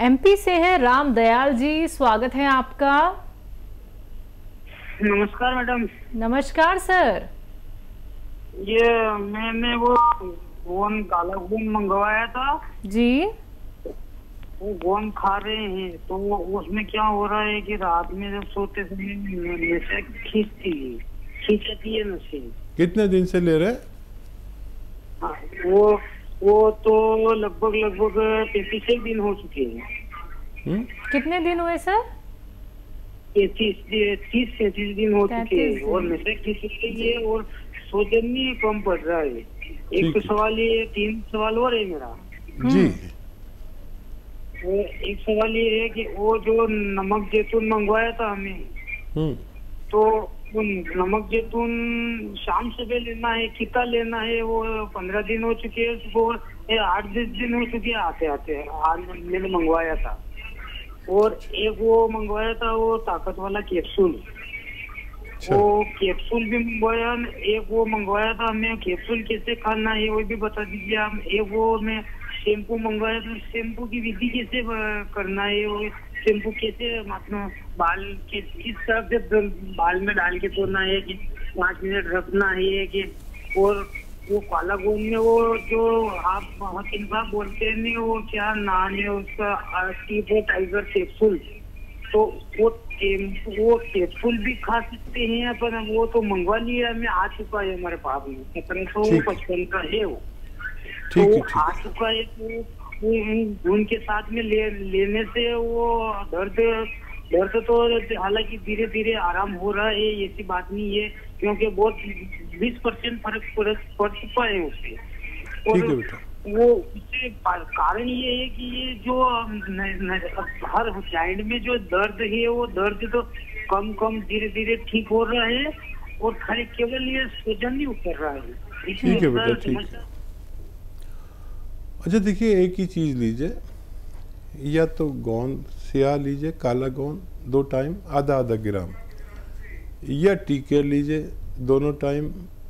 MP से हैं राम दयाल जी, स्वागत है आपका। नमस्कार मैडम। नमस्कार सर। ये मैंने वो काला गोंद मंगवाया था जी। वो गोंद खा रहे हैं तो उसमें क्या हो रहा है कि रात में जब सोते समय नशे खींचती है नशे। कितने दिन से ले रहे? हाँ, वो तो लगभग 33 दिन हो चुके हैं। कितने दिन हुए सर? 30-33 दिन हो चुके हैं और नशे खींच रही है और सोचन भी कम पड़ रहा है। एक तो सवाल ये, 3 सवाल और है मेरा जी। एक सवाल ये है कि वो जो नमक जैतून मंगवाया था हमें, तो वो नमक जैतून शाम सुबह लेना है, कितना लेना है? वो 15 दिन हो चुके हैं उसको, 8-10 दिन हो चुके हैं आते आते। आज मैंने मंगवाया था। और एक वो मंगवाया था वो ताकत वाला कैप्सूल, वो कैप्सूल भी मंगवाया। एक वो मंगवाया था हमें, कैप्सूल कैसे खाना है वो भी बता दीजिए आप। एक वो मैं शैम्पू मंगवाया था, शैम्पू की विधि कैसे करना है? वो शैम्पू कैसे मतलब बाल के किस तरह से बाल में डाल के धोना है कि 5 मिनट रखना है कि? और वो काला गोंद में वो जो आप हकीम साहब बोलते हैं नहीं, वो क्या नाम है उसका, टाइगर कैप्सूल, तो वो कैप्सूल भी खा सकते हैं अपन। वो तो मंगवा लिया, हमें आ चुका है हमारे पास में, 1755 का है वो, तो आ चुका है। तो उनके साथ में लेने से वो दर्द तो हालांकि धीरे धीरे आराम हो रहा है, ऐसी बात नहीं है, क्योंकि बहुत 20% फर्क पड़ चुका है उससे। और वो उससे कारण ये है कि ये जो हर साइड में जो दर्द है वो दर्द तो कम धीरे धीरे ठीक हो रहा है और खाली केवल ये सूजन नहीं उतर रहा है। ठीक है बेटा, ठीक है। अच्छा देखिए, एक ही चीज़ लीजिए, या तो गोंद सिया लीजिए, काला गोंद 2 टाइम आधा ग्राम, या टीकेयर लीजिए दोनों टाइम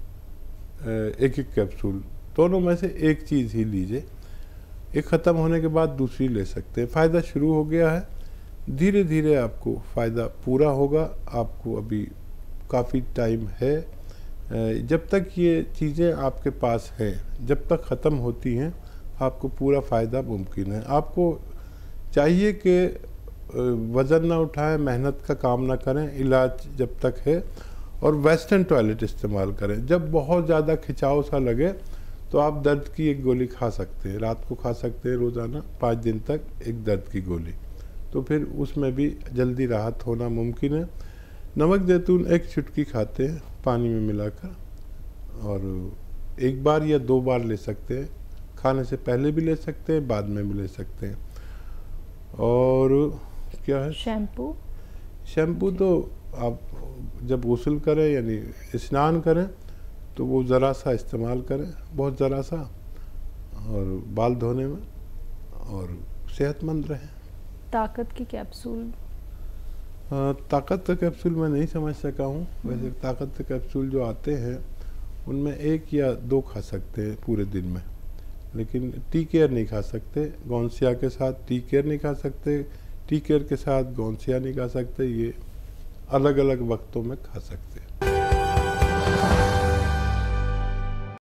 1 कैप्सूल, दोनों में से एक चीज़ ही लीजिए। एक ख़त्म होने के बाद दूसरी ले सकते हैं। फ़ायदा शुरू हो गया है, धीरे धीरे आपको फ़ायदा पूरा होगा। आपको अभी काफ़ी टाइम है, जब तक ये चीज़ें आपके पास हैं, जब तक ख़त्म होती हैं आपको पूरा फ़ायदा मुमकिन है। आपको चाहिए कि वज़न ना उठाएं, मेहनत का काम ना करें, इलाज जब तक है, और वेस्टर्न टॉयलेट इस्तेमाल करें। जब बहुत ज़्यादा खिंचाव सा लगे तो आप दर्द की एक गोली खा सकते हैं, रात को खा सकते हैं, रोज़ाना 5 दिन तक एक दर्द की गोली, तो फिर उसमें भी जल्दी राहत होना मुमकिन है। नमक जैतून 1 चुटकी खाते हैं पानी में मिलाकर, और 1 बार या 2 बार ले सकते हैं, खाने से पहले भी ले सकते हैं, बाद में भी ले सकते हैं। और क्या है, शैम्पू तो आप जब गुस्ल करें यानी स्नान करें तो वो ज़रा सा इस्तेमाल करें, बहुत ज़रा सा, और बाल धोने में, और सेहतमंद रहें। ताकत की कैप्सूल? ताकत का कैप्सूल मैं नहीं समझ सका हूँ। वैसे ताकत के कैप्सूल जो आते हैं उनमें 1 या 2 खा सकते हैं पूरे दिन में, लेकिन टी केयर नहीं खा सकते। गोंसिया के साथ टी केयर नहीं खा सकते, टी केयर के साथ गोंसिया नहीं खा सकते, ये अलग अलग वक्तों में खा सकते हैं।